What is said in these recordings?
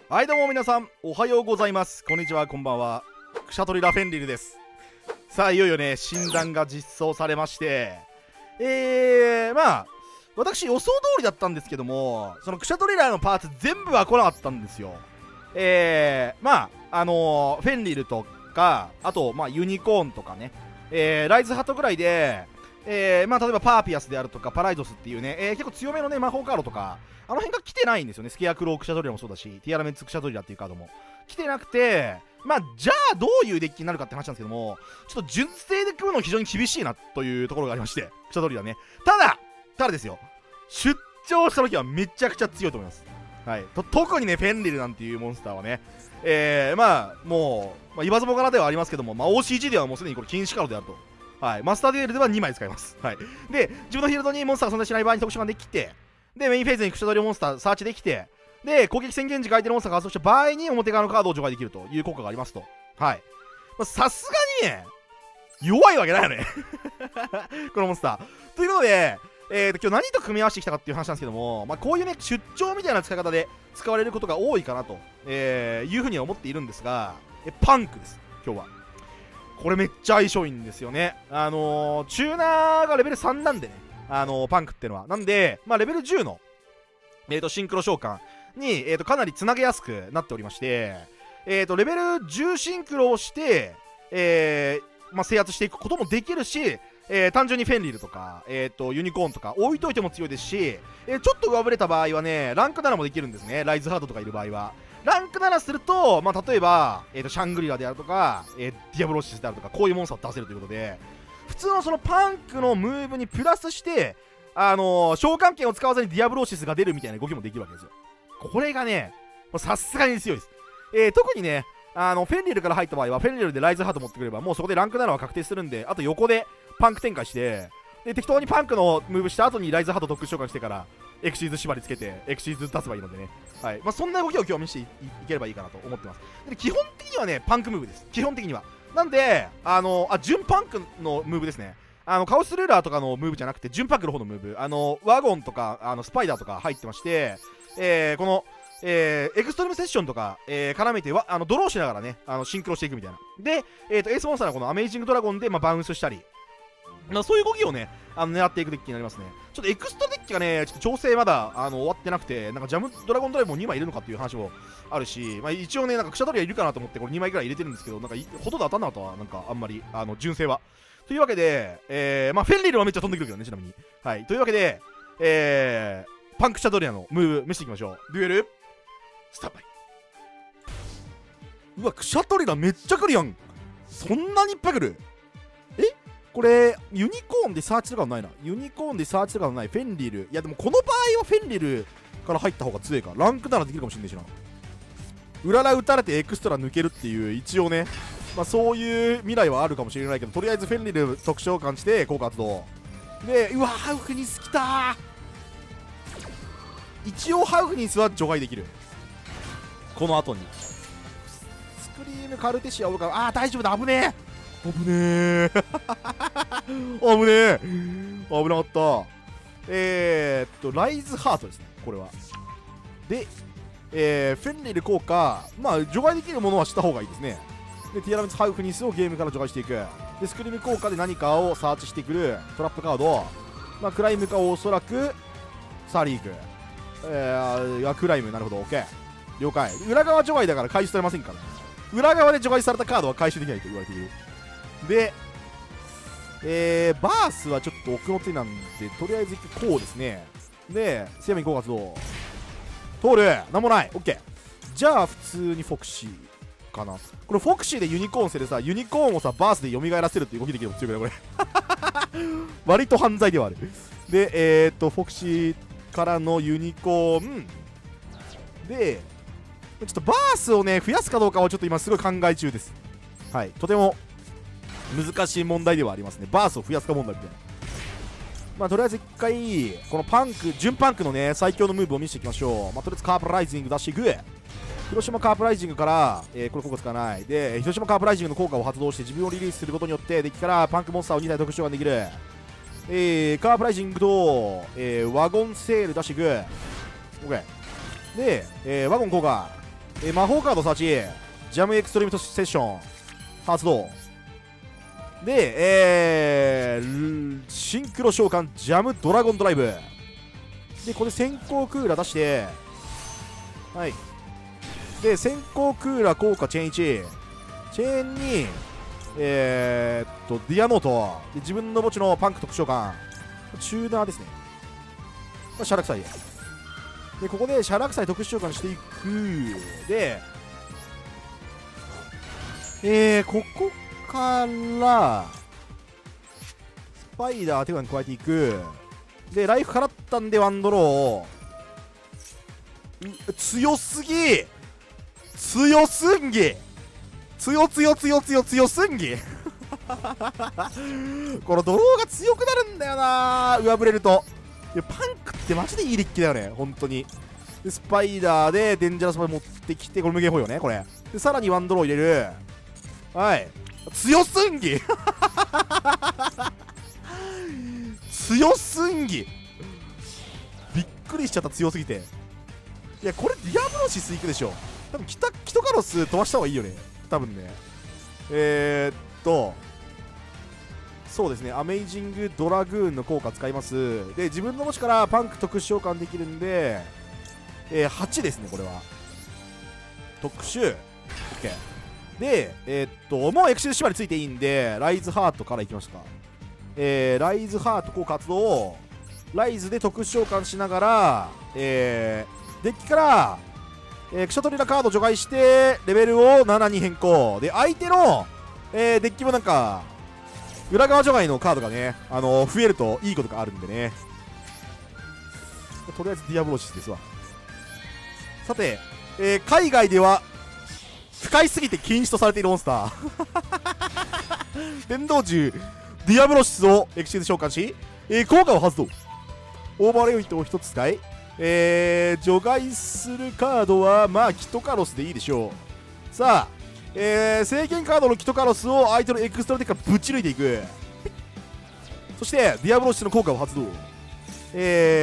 はい、どうも皆さんおはようございます。こんにちは、こんばんは。クシャトリラフェンリルです。さあ、いよいよね、診断が実装されまして、まあ私予想通りだったんですけども、そのクシャトリラーのパーツ全部は来なかったんですよ。フェンリルとか、あとユニコーンとかね、ライズハットぐらいで、例えばパーピアスであるとかパライドスっていうね、結構強めのね魔法カードとかあの辺が来てないんですよね。スケアクロークシャトリラもそうだし、ティアラメッツクシャトリラっていうカードも来てなくて、じゃあどういうデッキになるかって話なんですけども、ちょっと純正で組むの非常に厳しいなというところがありまして、クシャトリラね。ただですよ、出張した時はめちゃくちゃ強いと思います。はい、特にねフェンリルなんていうモンスターはね、もう、言わずもがなではありますけども、OCG ではもうすでにこれ禁止カードであると。はい、マスターデュエルでは2枚使います。はい、で、自分のフィールドにモンスターが存在しない場合に特殊ができて、で、メインフェーズにクシャトリモンスターサーチできて、で、攻撃宣言時書いてるモンスターが発動した場合に表側のカードを除外できるという効果がありますと。はい。さすがにね、弱いわけないよね。このモンスター。ということで、今日何と組み合わせてきたかっていう話なんですけども、こういうね、出張みたいな使い方で使われることが多いかなと、いうふうには思っているんですが、パンクです、今日は。これめっちゃ相性いいんですよね。チューナーがレベル3なんでね、パンクっていうのは。なんで、レベル10の、シンクロ召喚に、かなりつなげやすくなっておりまして、レベル10シンクロをして、制圧していくこともできるし、単純にフェンリルとか、ユニコーンとか置いといても強いですし、ちょっと上振れた場合はね、ランク7もできるんですね。ライズハードとかいる場合は。ランク7すると、例えば、シャングリラであるとか、ディアブロシスであるとか、こういうモンスターを出せるということで、普通のそのパンクのムーブにプラスして、召喚権を使わずにディアブロシスが出るみたいな動きもできるわけですよ。これがね、さすがに強いです。特にね、フェンリルから入った場合は、フェンリルでライズハート持ってくれば、もうそこでランク7は確定するんで、あと横でパンク展開して、で適当にパンクのムーブした後にライズハート特殊召喚してからエクシーズ縛りつけてエクシーズ出せばいいのでね、はい、そんな動きを今日見せていければいいかなと思ってます。で基本的にはねパンクムーブです。基本的にはなんで純パンクのムーブですね。カオスルーラーとかのムーブじゃなくて純パンクの方のムーブ、ワゴンとかスパイダーとか入ってまして、このエクストリームセッションとか、絡めてドローしながらねシンクロしていくみたいな。で、エースモンスターのこのアメイジングドラゴンで、バウンスしたり、そういう動きをね狙っていくデッキになりますね。ちょっとエクストラデッキがねちょっと調整まだ終わってなくて、なんかジャムドラゴンドライブも2枚いるのかっていう話もあるし、一応ねなんかクシャトリアいるかなと思ってこれ2枚ぐらい入れてるんですけど、なんかほとんど当たんなかったわ、なんかあんまり純正は。というわけで、フェンリルはめっちゃ飛んでくるけどね、ちなみに。はい、というわけで、パンクシャトリアのムーブ見せていきましょう。デュエルスタンバイ。うわ、クシャトリラめっちゃ来るやん。そんなにいっぱい来る。これユニコーンでサーチとかはないな。ユニコーンでサーチとかはない。フェンリル、いやでもこの場合はフェンリルから入った方が強いか。ランクならできるかもしれないしな。裏ら打たれてエクストラ抜けるっていう一応ね、そういう未来はあるかもしれないけど、とりあえずフェンリル特召喚して効果発動で、うわハウフニス来たー。一応ハウフニスは除外できる。この後にスクリームカルテシアおるから、大丈夫だ。危ねえ危ねえ危ねえ危なかった。ライズハートですね、これは。で、フェンリル効果、除外できるものはした方がいいですね。で、ティアラメツハウフニスをゲームから除外していく。で、スクリーム効果で何かをサーチしてくるトラップカード、クライムかおそらくサーリーク、クライム、なるほど、OK、了解。裏側除外だから回収されませんから、裏側で除外されたカードは回収できないと言われている。で、バースはちょっと奥の手なんで、とりあえずこうですね。で、生命効果発動通る、なんもない、 OK。 じゃあ普通にフォクシーかな。これフォクシーでユニコーンせでさ、ユニコーンをさバースで蘇らせるっていう動きできるの強くないこれ割と犯罪ではある。で、フォクシーからのユニコーンで、ちょっとバースをね増やすかどうかはちょっと今すごい考え中です。はい、とても難しい問題ではありますね。バースを増やすか問題みたいな。とりあえず一回このパンク、純パンクのね最強のムーブを見せていきましょう。とりあえずカープライジング出していく。広島カープライジングから、これ効果使わないで、広島カープライジングの効果を発動して自分をリリースすることによってデッキからパンクモンスターを2体特殊召喚できる。カープライジングと、ワゴンセール出していく。 OK で、ワゴン効果魔法カードサーチ、ジャムエクストリームセッション発動で、シンクロ召喚ジャムドラゴンドライブで、これ先行クーラー出して、はい。で、先行クーラー効果チェーン1。チェーンに、ディアノート。で、自分の墓地のパンク特殊召喚。チューナーですね。シャラクサイで、ここでシャラクサイ特殊召喚していく。で、ここから、スパイダー手札に加えていく。で、ライフ払ったんでワンドロー。強すぎ強すんぎ強すんぎこのドローが強くなるんだよな、上振れると。いや、パンクってマジでいいデッキだよね、本当に。で、スパイダーでデンジャラスまで持ってきて、これ無限保養ね、これ。で、さらにワンドロー入れる。はい。強すんぎ強すんぎびっくりしちゃった、強すぎて。いや、これディアブロシスいくでしょ。多分キトカロス飛ばした方がいいよね、多分ね。そうですね、アメイジングドラグーンの効果使います。で、自分の墓地からパンク特殊召喚できるんで、8ですね、これは。特殊 OK で、もうエクシル縛りついていいんで、ライズハートからいきましたか。ライズハート効果発動、ライズで特殊召喚しながら、デッキから、クシャトリラカード除外してレベルを7に変更で、相手の、デッキもなんか裏側除外のカードがね、増えるといいことがあるんでね。とりあえずディアブロシスですわ。さて、海外では不快すぎて禁止とされているモンスター電動銃ディアブロシスをエクシーズ召喚し、効果を発動。オーバーレイトを1つ使い、除外するカードはまあキトカロスでいいでしょう。さあ、制限カードのキトカロスを相手のエクストラデッキからぶち抜いていく。そしてディアブロシスの効果を発動。い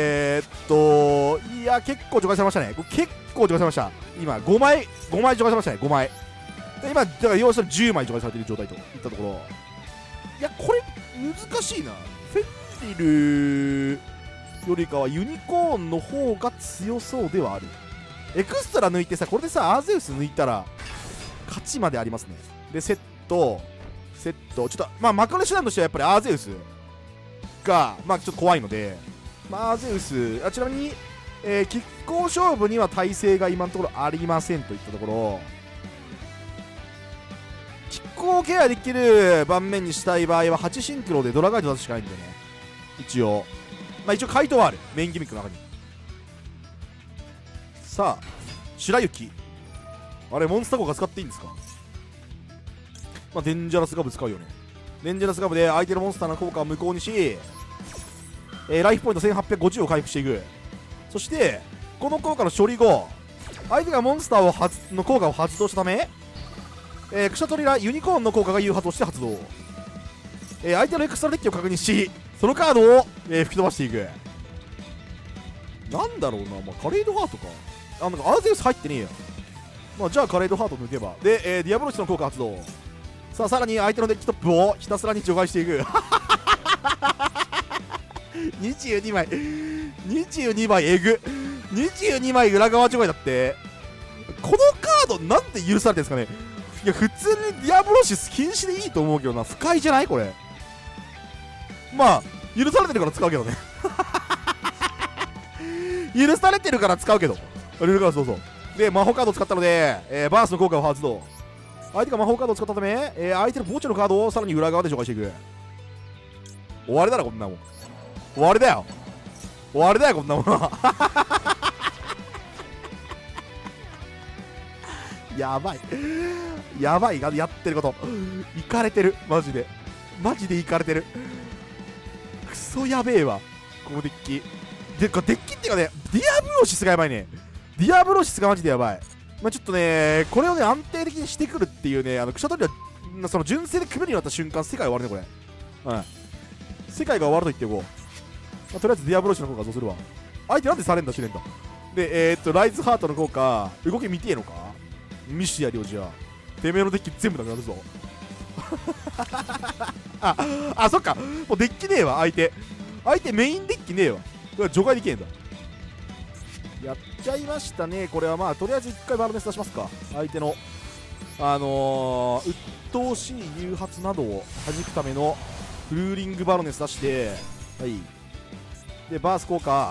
や結構除外されましたね。結構除外されました。今5枚除外されましたね。5枚で今だから要するに10枚除外されている状態といったところ。いやこれ難しいな。フェンディルよりかはユニコーンの方が強そうではある。エクストラ抜いてさ、これでさアーゼウス抜いたら勝ちまでありますね。でセットちょっとまあマクロ手段としてはやっぱりアーゼウスがまあちょっと怖いので、まあ、アーゼウスちなみに、拮抗勝負には耐性が今のところありませんといったところ、拮抗ケアできる盤面にしたい場合は8シンクロでドラガイド出すしかないんだよね。一応回答はある、メインギミックの中に。さあ白雪あれモンスター効果使っていいんですか。まあデンジャラスガブ使うよね。デンジャラスガブで相手のモンスターの効果を無効にし、ライフポイント1850を回復していく。そしてこの効果の処理後、相手がモンスターの効果を発動したため、クシャトリラユニコーンの効果が誘発をして発動。相手のエクストラデッキを確認し、そのカードを、吹き飛ばしていく。なんだろうな、まあ、カレードハートか。なんかアーゼウス入ってねえや。まあ、じゃあカレードハート抜けば。で、ディアブロシスの効果発動。さあさらに相手のデッキトップをひたすらに除外していく22枚22枚えぐ22枚裏側除外だって。このカードなんで許されてるんですかね。いや普通にディアブロシス禁止でいいと思うけどな。不快じゃないこれ。まあ許されてるから使うけどね許されてるから使うけど。そうそうで魔法カードを使ったので、バースの効果を発動。相手が魔法カードを使ったため、相手の墓地のカードをさらに裏側で除外していく。終わりだろこんなもん。終わりだよこんなもんやばいやってることいかれてる。マジでいかれてる。クソやべえわこのデッキ。デッキっていうかね、ディアブロシスがやばいね。ディアブロシスがマジでやばい。まあ、ちょっとねこれをね安定的にしてくるっていうね、クシャトリラその純正で組めるようになった瞬間世界終わるねこれ。世界が終わると言っておこう。まあ、とりあえずディアブロシスの効果どうするわ。相手なんでされんだ試練だ。でライズハートの効果動き見てえのか。 見してやるよ。じゃあてめえのデッキ全部なくなるぞそっか、もうデッキねえわ。相手メインデッキねえわ。これは除外できねえんだ。やっちゃいましたね。これはまあとりあえず1回バロネス出しますか。相手の鬱陶しい誘発などを弾くためのフルーリングバロネス出して、はい、でバース効果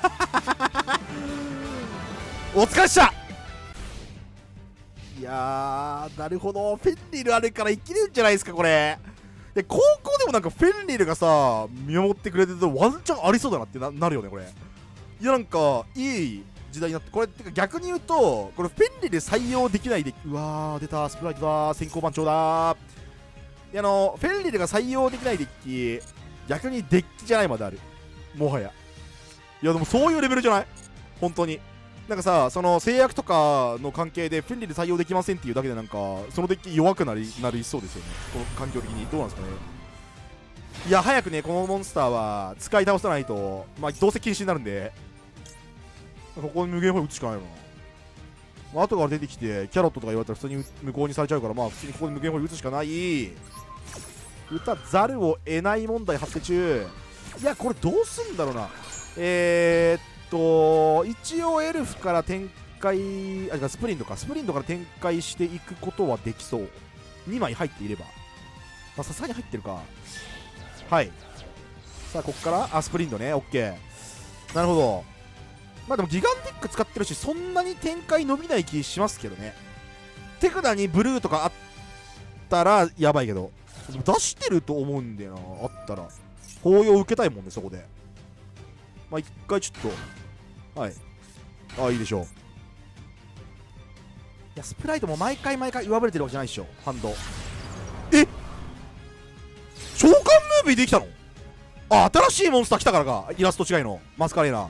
お疲れっした。いやー、なるほど、フェンリルあるから生きれるんじゃないですかこれ。で高校でもなんかフェンリルがさ見守ってくれてるとワンチャンありそうだなって なるよねこれ。いやなんかいい時代になって、これってか逆に言うとこれフェンリル採用できないで、うわー出たスプライトだ、先行番長だ。フェンリルが採用できないデッキ、逆にデッキじゃないまである、もはや。いやでもそういうレベルじゃない本当に。なんかさ、その制約とかの関係でフェンリル採用できませんっていうだけでなんかそのデッキ弱くなりそうですよね、この環境的に。どうなんですかね。いや早くねこのモンスターは使い倒さないと、まあどうせ禁止になるんで、ここに無限砲打つしかないよな。まあ後から出てきてキャロットとか言われたら普通に無効にされちゃうから、まあ普通にここで無限砲打つしかない。打たざるを得ない問題発生中。いやこれどうすんだろうな。一応エルフから展開、スプリントから展開していくことはできそう。2枚入っていれば、まあさすがに入ってるか。はい、さあここからスプリントね、オッケー。なるほど。まあでもギガンティック使ってるしそんなに展開伸びない気しますけどね。手札にブルーとかあったらやばいけど、出してると思うんだよな。あったら抱擁受けたいもんねそこで。まあ一回ちょっと、はい、いいでしょう。いやスプライトも毎回上振れてるわけじゃないでしょ。ハンド召喚ムービーできたの。新しいモンスター来たからか。イラスト違いのマスカレーナ。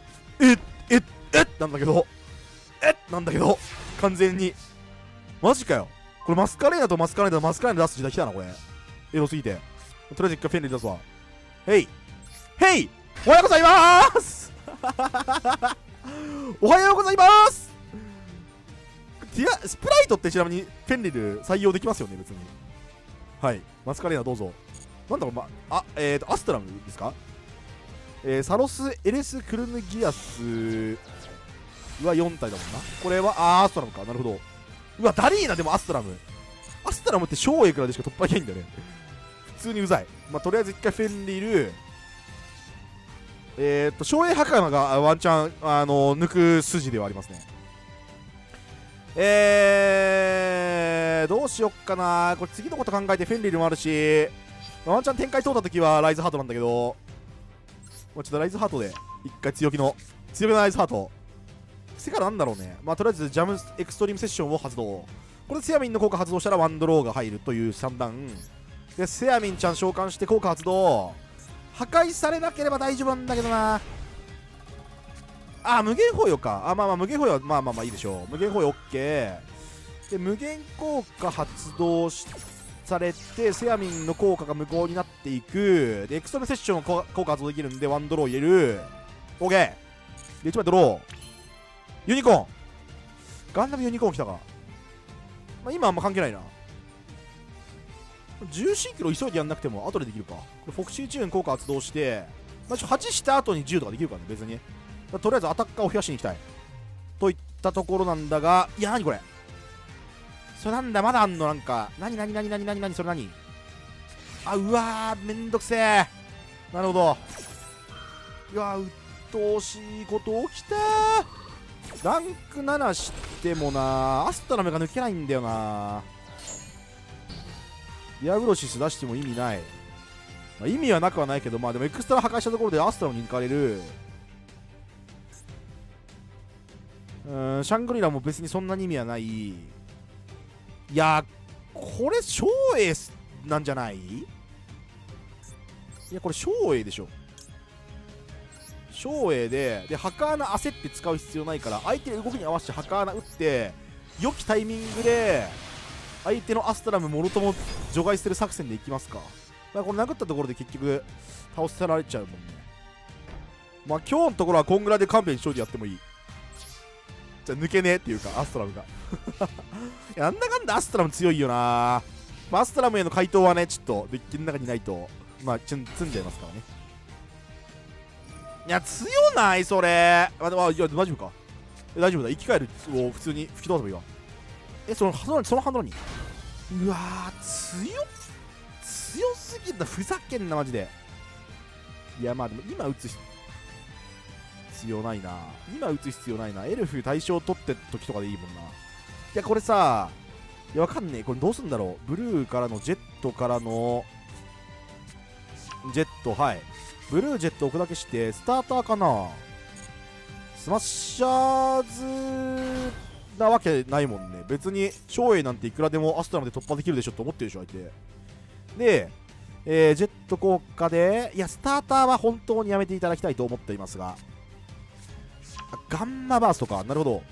なんだけど完全にマジかよ。これマスカレーナとマスカレーナ出す時代来たなこれ。エロすぎて。とりあえず一回フェンリー出すわ。ヘイおはようございますおはようございます。スプライトってちなみにフェンリル採用できますよね別に。はい、マスカレーナどうぞ。なんだろう、アストラムですか。サロス・エレス・クルヌギアスは4体だもんな。これはアストラムか。なるほど。うわダリーナ。でもアストラムって小英からでしか突破できないんだよね普通にうざい。まあとりあえず一回フェンリル、小英墓がワンチャン抜く筋ではありますね。どうしよっかな。これ次のこと考えてフェンリルもあるし、ワンチャン展開通った時はライズハートなんだけど、ちょっとライズハートで一回強気のライズハート。癖からなんだろうね。まあとりあえずジャムエクストリームセッションを発動。これでセアミンの効果発動したらワンドローが入るという3段で、セアミンちゃん召喚して効果発動。破壊されなければ大丈夫なんだけどな。無限包囲か。まあ無限包囲はまあいいでしょう。無限包囲 OK で、無限効果発動されてセアミンの効果が無効になっていく。でエクストラセッション効果発動できるんでワンドロー入れる。 OK で1枚ドロー。ユニコーンガンダムユニコーン来たか。今あんま関係ないな。重心キロ急いでやんなくても後でできるか。これフォクシーチューン効果発動して、8した後に10とかできるからね別に。とりあえずアタッカーを増やしに行きたいといったところなんだが、いや何これ。それなんだ、まだあんの。なんか何それ何。うわーめんどくせえ。なるほど。いや鬱陶しいこと起きた。ランク7してもなアストラムが抜けないんだよな。ディアグロシス出しても意味ない。意味はなくはないけど、でもエクストラ破壊したところでアストラムに抜かれる。シャングリラも別にそんなに意味はない。いやこれ照英なんじゃない。いやこれ照英でしょ。照英でハカーナ焦って使う必要ないから、相手の動きに合わせてハカーナ打って良きタイミングで相手のアストラムもろとも除外する作戦でいきますか。これ殴ったところで結局倒せられちゃうもんね。今日のところはこんぐらいで勘弁しといてやってもいい。 じゃあ抜けねえっていうかアストラムがいやなんだかんだアストラム強いよな。まあ、アストラムへの回答はねちょっとデッキの中にないとまあ積んじゃいますからね。いや強ないそれ。いや大丈夫か。大丈夫だ。生き返るを普通に吹き飛ばせばいいわ。そのハンドラにうわー強すぎるな。ふざけんなマジで。いやまあでも今打つ必要ないな。エルフ対象取って時とかでいいもんな。いやこれさ、いやわかんねえ。これどうすんだろう。ブルーからのジェットからのジェット、はいブルージェット置くだけしてスターターかな。スマッシャーズなわけないもんね。別に照英なんていくらでもアストラムで突破できるでしょって思ってるでしょ相手で。ジェット効果でいやスターターは本当にやめていただきたいと思っていますが、ガンマバーストか。なるほど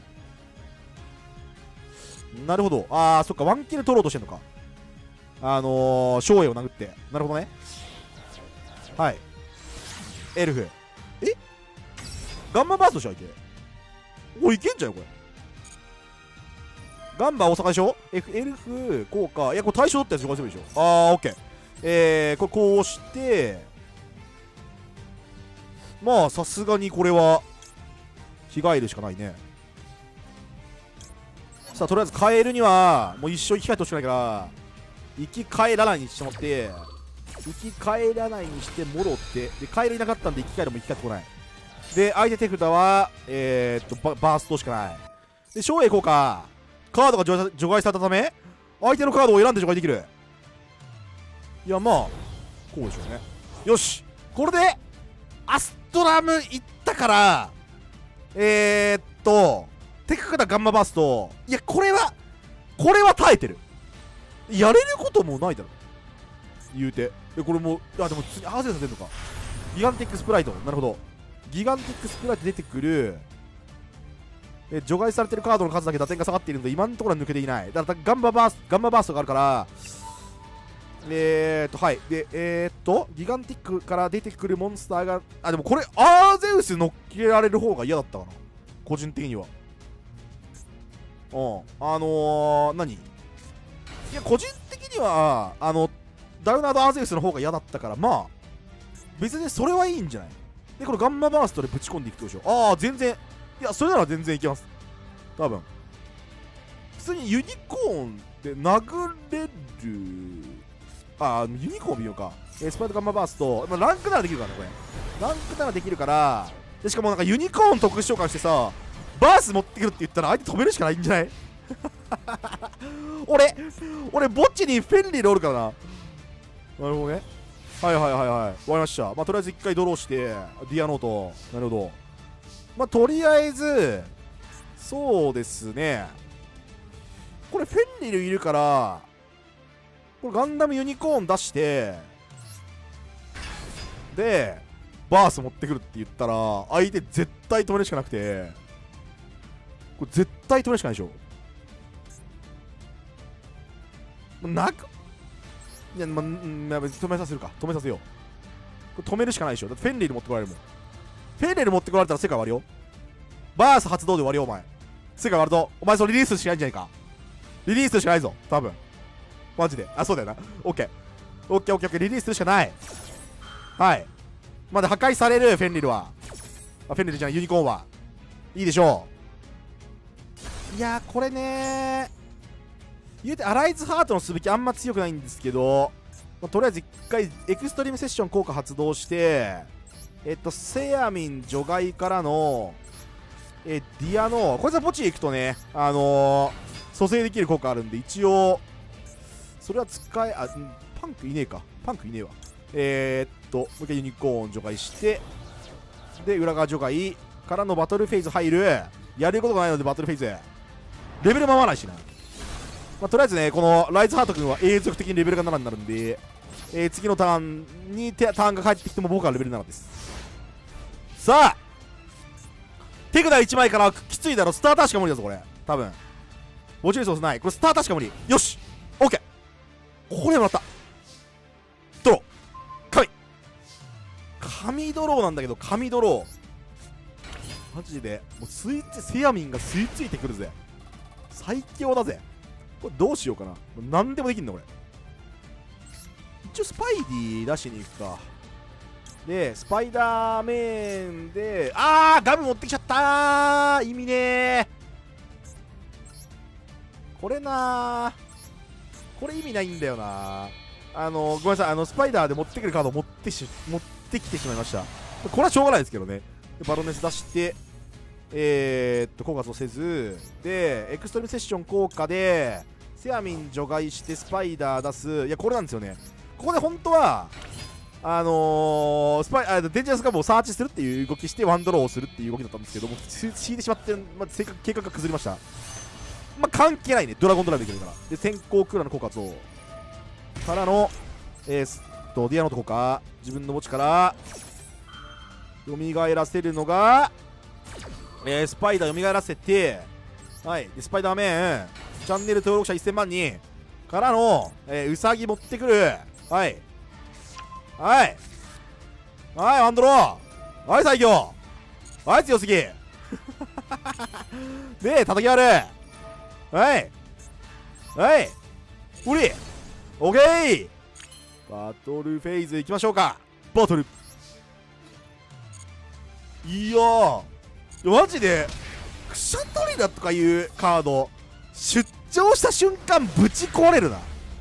なるほど。あーそっか、ワンキル取ろうとしてんのか。照英を殴って。なるほどね。はいエルフガンマバーストし相手。おいけんじゃんよこれ。ガンバ大阪でしょ。エルフ効果。いやこれ対象取ったやつ除外するでしょ。オッケー。これこうしてまあさすがにこれは着替えるしかないね。さあとりあえず変えるにはもう一生生き返ってほしくないから生き返らないにしてもらって、生き返らないにしてもろって、でカエルいなかったんで生き返るも生き返ってこないで、相手手札はバーストしかないで、照英効果カードが除外されたため相手のカードを選んで除外できる。いやまあこうでしょうね。よしこれでアストラムいったからテクカダガンマバースト。いやこれは耐えてる。やれることもないだろ言うて。これもでも次ハーセンさん出るのか。ギガンティックスプライト。なるほどギガンティックスプライト出てくる。除外されてるカードの数だけ打点が下がっているので今のところは抜けていない。だからガンマバーストがあるからはいでギガンティックから出てくるモンスターがでもこれアーゼウス乗っけられる方が嫌だったかな個人的には。何いや個人的にはダウナードアーゼウスの方が嫌だったからまあ別にそれはいいんじゃない。でこれガンマバーストでぶち込んでいくってことでしょ。全然いやそれなら全然いけます多分。普通にユニコーンで殴れる。ユニコーン見ようか。スパイドガンマバースト、ランクならできるからねこれ。ランクならできるからで、しかもなんかユニコーン特殊召喚してさバース持ってくるって言ったら相手止めるしかないんじゃない俺墓地にフェンリルおるからな。なるほどね。はいわかりました。とりあえず一回ドローしてディアノート。なるほど。とりあえずそうですね、これフェンリルいるからこれガンダムユニコーン出してでバース持ってくるって言ったら相手絶対止めるしかなくて、これ絶対止めるしかないでしょ。いや止めさせるか。止めさせよう。これ止めるしかないでしょ。だってフェンリル持ってこられるもん。フェンリル持ってこられたら世界終わるよ。バース発動で終わるよお前。世界終わるとお前それリリースしかないんじゃないか。リリースしかないぞ多分マジで。そうだよな。オッケーリリースするしかない。はいまだ破壊されるフェンリルはフェンリルじゃないユニコーンはいいでしょう。いやこれね言うてアライズハートのすべきあんま強くないんですけど、とりあえず一回エクストリームセッション効果発動してセアミン除外からのディアノこいつは墓地へ行くとね蘇生できる効果あるんで一応それは使パンクいねえわ。もう一回ユニコーン除外してで裏側除外からのバトルフェーズ入る。やることがないのでバトルフェーズレベル回らないしな。とりあえずねこのライズハート君は永続的にレベルが7になるんで、次のターンにターンが返ってきても僕はレベル7です。さあ手札1枚からきついだろ。スターターしか無理だぞこれ多分。墓地リソースない。これスターターしか無理。よしオッケーこれもらった。ドロー神ドローなんだけど神ドロマジでもうセアミンが吸い付いてくるぜ。最強だぜ。これどうしようかな。何でもできんのこれ。一応スパイディ出しに行くか。でスパイダーメーンでガム持ってきちゃったー。意味ねーこれなー。これ意味ないんだよな。ごめんなさい、スパイダーで持ってくるカードを持ってきてしまいました。これはしょうがないですけどね。バロネス出して効果とせずでエクストリームセッション効果でセアミン除外してスパイダー出す。いやこれなんですよね。ここで本当はデンジャラスガムをサーチするっていう動きしてワンドローをするっていう動きだったんですけども、敷いてしまって、計画が崩れました。関係ないね。ドラゴンドライブできるから。で先行クーラーの効果とからのディアノと効果、自分の墓地から蘇らせるのがスパイダー蘇らせて、はいでスパイダーメンチャンネル登録者1000万人からのウサギ持ってくる。はいワンドロー。はい最強。はい強すぎで叩き割る。おりオッケー。バトルフェーズいきましょうか。バトル。いやマジでクシャトリラとかいうカード出張した瞬間ぶち壊れるな。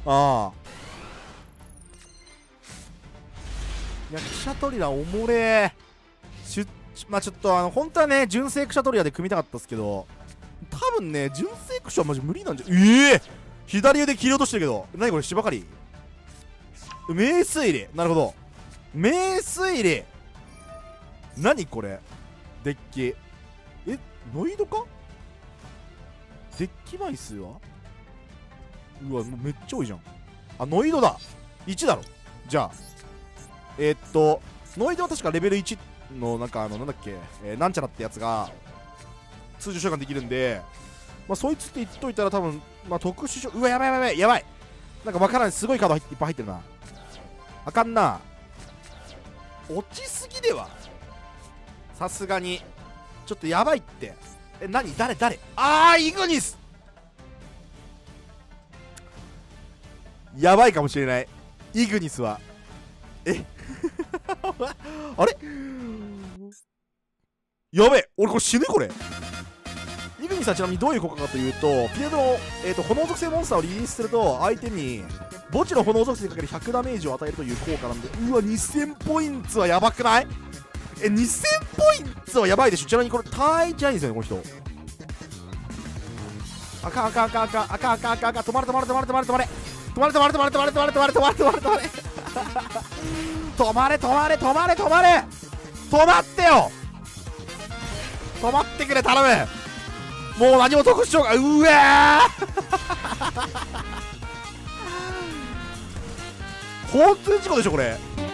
いやクシャトリラおもれー。ちょっと本当はね純正クシャトリラで組みたかったっすけど、多分ね純正クシャはマジ無理なんじゃ。左腕切り落としてるけど何これ。芝刈り名推理。なるほど名推理。何これデッキ。ノイドか。デッキ枚数はうわめっちゃ多いじゃん。ノイドだ。1だろ。じゃあノイドは確かレベル1のなんだっけ、なんちゃらってやつが通常召喚できるんで、そいつって言っといたら多分特殊召喚。うわやばいなんか分からない。すごいカードいっぱい入ってるな。あかんな。落ちすぎではさすがにちょっとやばいって。何誰イグニスやばいかもしれない。イグニスはあれやべえ俺これ死ぬ。これイグニスはちなみにどういう効果かというと、フィールドの、炎属性モンスターをリリースすると相手に墓地の炎属性かける100ダメージを与えるという効果なんで、うわ2000ポイントはやばくない？2000ポイントはやばいでしょ。ちなみにこれ単位じゃないんですよねこの人。あかん止まれ止まれ止まってよ。止まってくれ頼む。もう何も特殊召喚。うわー交通事故でしょこれ。